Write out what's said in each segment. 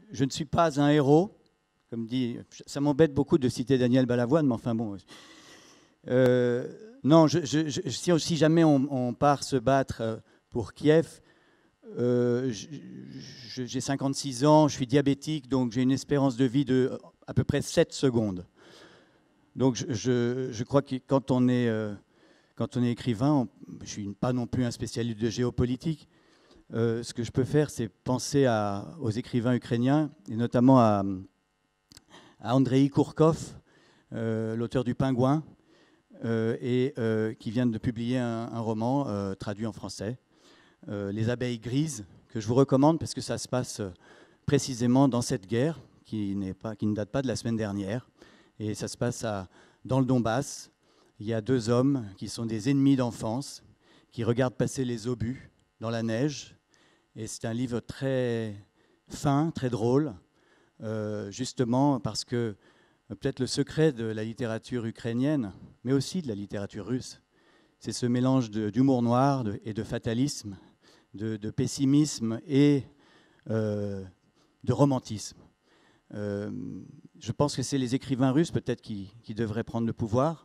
je ne suis pas un héros, comme dit, ça m'embête beaucoup de citer Daniel Balavoine, mais enfin bon. Non, si jamais on part se battre pour Kiev, j'ai 56 ans, je suis diabétique, donc j'ai une espérance de vie de à peu près 7 secondes. Donc je crois que quand on est écrivain, je ne suis pas non plus un spécialiste de géopolitique. Ce que je peux faire, c'est penser aux écrivains ukrainiens, et notamment à Andrei Kourkov, l'auteur du Pingouin, qui vient de publier un roman traduit en français, Les abeilles grises, que je vous recommande parce que ça se passe précisément dans cette guerre qui ne date pas de la semaine dernière. Et ça se passe dans le Donbass. Il y a 2 hommes qui sont des ennemis d'enfance, qui regardent passer les obus dans la neige. Et c'est un livre très fin, très drôle, justement parce que peut-être le secret de la littérature ukrainienne, mais aussi de la littérature russe, c'est ce mélange d'humour noir et de fatalisme, de pessimisme et de romantisme. Je pense que c'est les écrivains russes peut-être qui devraient prendre le pouvoir,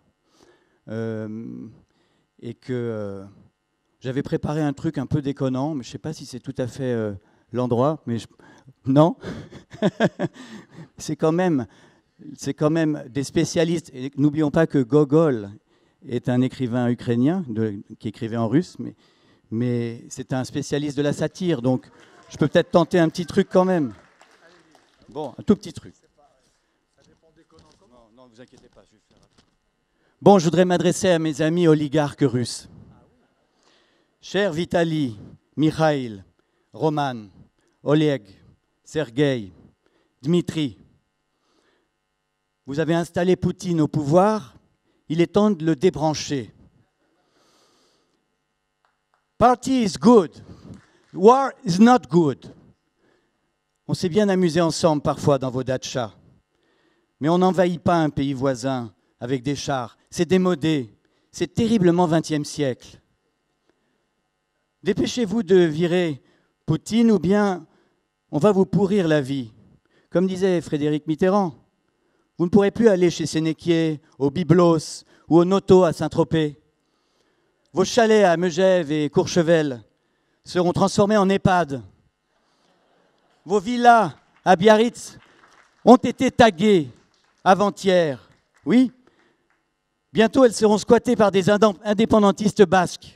et que j'avais préparé un truc un peu déconnant, mais je ne sais pas si c'est tout à fait l'endroit, mais non. C'est quand même des spécialistes. Et n'oublions pas que Gogol est un écrivain ukrainien qui écrivait en russe, mais c'est un spécialiste de la satire, donc je peux peut-être tenter un petit truc quand même. Bon, un tout petit truc. Non, vous inquiétez pas, je vais faire. Bon, je voudrais m'adresser à mes amis oligarques russes. Cher Vitali, Mikhail, Roman, Oleg, Sergueï, Dmitri, vous avez installé Poutine au pouvoir, il est temps de le débrancher. Party is good, war is not good. On s'est bien amusé ensemble parfois dans vos datchas, mais on n'envahit pas un pays voisin avec des chars. C'est démodé, c'est terriblement 20e siècle. Dépêchez-vous de virer Poutine ou bien on va vous pourrir la vie. Comme disait Frédéric Mitterrand, vous ne pourrez plus aller chez Sénéquier, au Byblos ou au Noto à Saint-Tropez. Vos chalets à Megève et Courchevel seront transformés en EHPAD. Vos villas à Biarritz ont été taguées avant-hier. Oui, bientôt elles seront squattées par des indépendantistes basques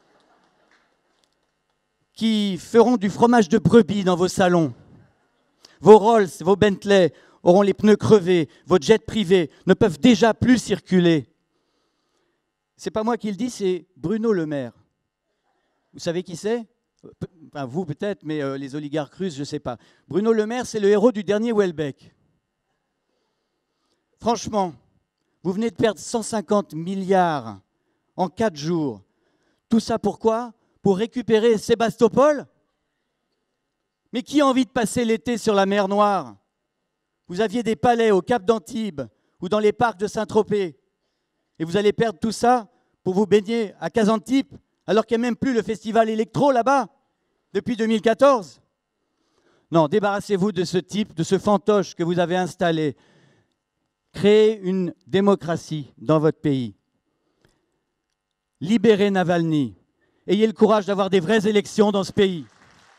qui feront du fromage de brebis dans vos salons. Vos Rolls, vos Bentley auront les pneus crevés, vos jets privés ne peuvent déjà plus circuler. C'est pas moi qui le dis, c'est Bruno Le Maire. Vous savez qui c'est ? Enfin, vous peut-être, mais les oligarques russes, je ne sais pas. Bruno Le Maire, c'est le héros du dernier Houellebecq. Franchement, vous venez de perdre 150 milliards en 4 jours. Tout ça pourquoi ? Pour récupérer Sébastopol ? Mais qui a envie de passer l'été sur la mer Noire ? Vous aviez des palais au Cap d'Antibes ou dans les parcs de Saint-Tropez. Et vous allez perdre tout ça pour vous baigner à Kazantip, alors qu'il n'y a même plus le festival électro là-bas, depuis 2014. Non, débarrassez-vous de ce type, de ce fantoche que vous avez installé. Créez une démocratie dans votre pays. Libérez Navalny. Ayez le courage d'avoir des vraies élections dans ce pays.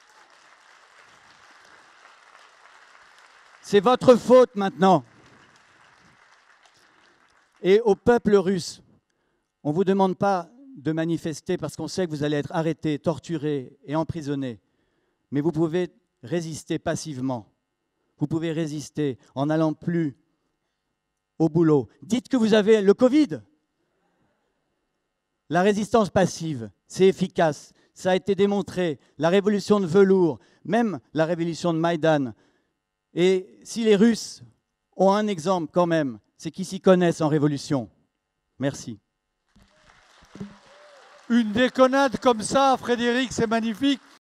C'est votre faute maintenant. Et au peuple russe, on ne vous demande pas de manifester parce qu'on sait que vous allez être arrêtés, torturés et emprisonnés. Mais vous pouvez résister passivement. Vous pouvez résister en n'allant plus au boulot. Dites que vous avez le Covid. La résistance passive, c'est efficace. Ça a été démontré. La révolution de velours, même la révolution de Maïdan. Et si les Russes ont un exemple quand même, c'est qu'ils s'y connaissent en révolution. Merci. Une déconnade comme ça, Frédéric, c'est magnifique.